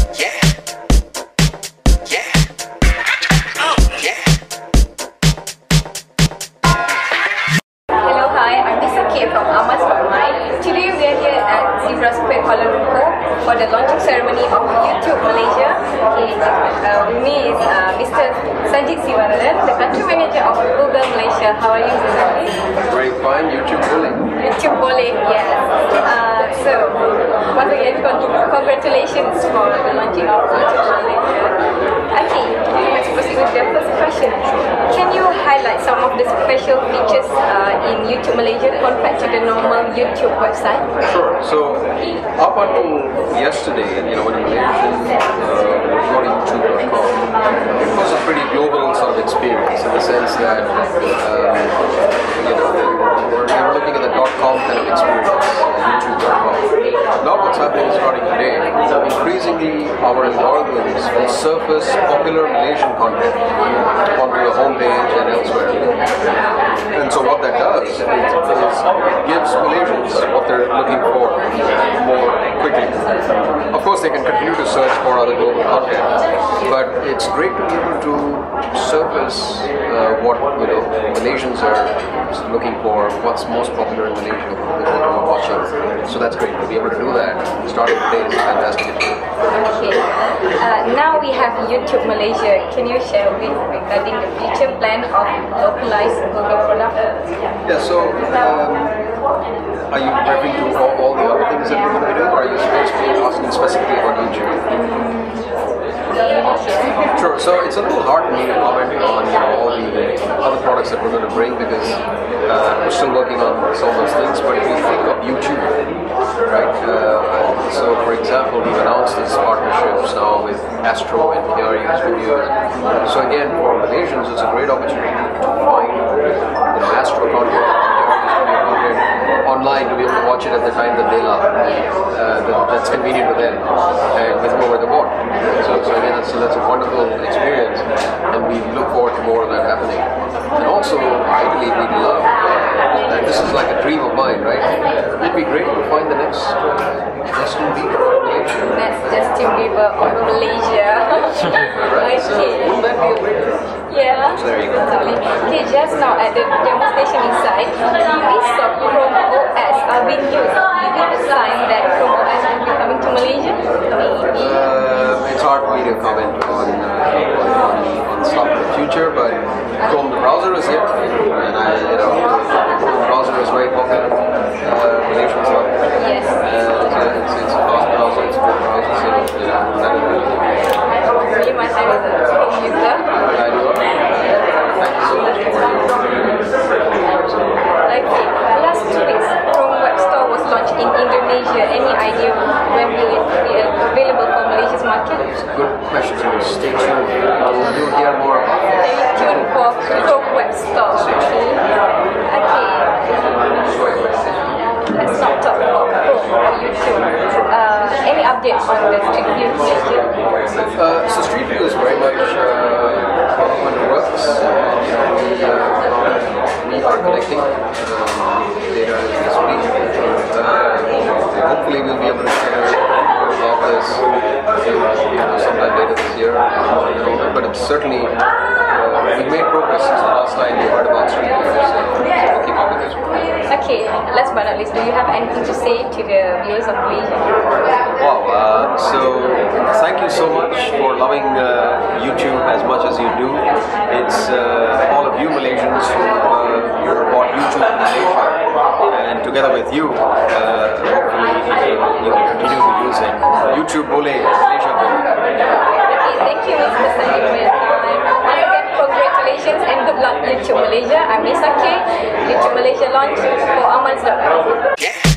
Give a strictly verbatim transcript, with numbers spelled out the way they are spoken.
For the launching ceremony of YouTube Malaysia. Okay, uh, with me is uh, Mister Sanjit Siwanaran, the country manager of Google Malaysia. How are you, Mister Sanjit? Very fine. YouTube Boleh. YouTube Boleh, yes. Uh, so, once again, congratulations for the launching of YouTube Malaysia. Okay, let's proceed with the first question. Can you highlight some of the special features uh, in YouTube Malaysia compared to the normal YouTube website? Sure. So, up until yesterday, you know, when a Malaysian uh, would go to YouTube dot com, it was a pretty global sort of experience in the sense that, um, you know, they were, they were looking at the .com kind of experience, YouTube dot com. Now what's happening starting today, increasingly our algorithms will surface popular Malaysian content onto the homepage and elsewhere. And so what that does is, is gives Malaysians what they're looking for more quickly. Of course, they can continue to search for other global content, but it's great to be able to surface uh, what you know Malaysians are looking for, what's most popular in Malaysia, what they're watching. So that's great to be able to do that. Starting today is fantastic. Okay. Uh, now we have YouTube Malaysia. Can you share with regarding the future plan of localized Google product? Yeah. So. Um, Are you referring to all, all the other things that we're going to be doing, or are you supposed to be asking specifically about YouTube? Sure, so it's a little hard for me to comment on you know, all the other products that we're going to bring because uh, we're still working on some of those things, but if you think of YouTube, right, uh, so for example, we've announced these partnerships now with Astro and P R U Studios. So again, for Malaysians, it's a great opportunity to find you know, Astro content, online to be able to watch it at the time that they love, uh, that, that's convenient for them, and with over the board. So, so again, that's, that's a wonderful experience, and we look forward to more of that happening. And also, I believe we'd love, and this is like a dream of mine, right? It'd be great to find the next Justin Bieber of Malaysia. Next Justin Bieber of Malaysia. Right, so wouldn't that be a great thing? Yeah. So there you go. Okay, just now at the demonstration inside, we saw Chrome O S are being used. Is it a sign that Chrome O S will be coming to Malaysia? Maybe. Uh, it's hard for me to comment on, uh, on, on, on stuff in the future, but Chrome the browser is here, and I, you know, Chrome browser is very popular. Uh, Malaysian stuff. Yes. Uh, it's, it's, it's a fast browser, it's a good browser, so you know, that is really Really, my time is a Chrome user. I do. Thank you so much for your Okay, last two weeks, Chrome Web Store was launched in Indonesia. Any idea when will it be available for Malaysia's market? good question. Stay tuned. You'll hear more about it. Stay tuned for Chrome Web Store. Okay. Let's not talk about Chrome or YouTube. Uh, any updates on the Street View? Uh, so Street View is very much uh, on the works. Uh, we are collecting um, data as we speak. Uh, hopefully we'll be able to share more about this uh, you know, sometime later this year. Uh, you know, but it's certainly uh, we've made progress since the last time we heard about Street View. So we'll keep up with this. Okay, last but not least, do you have anything to say to the viewers of Malaysia? Wow, uh, so thank you so much for loving uh, YouTube as much as you do. It's uh, all of you Malaysians who uh, bought YouTube in Malaysia, and together with you, uh, hopefully uh, you will continue to use it. YouTube Boleh, Malaysia Boleh. Okay, thank you, Mister Sanjit, for your time. Once again, congratulations and good luck, YouTube Malaysia. I'm Nisa K, YouTube Malaysia launch for Amans dot com.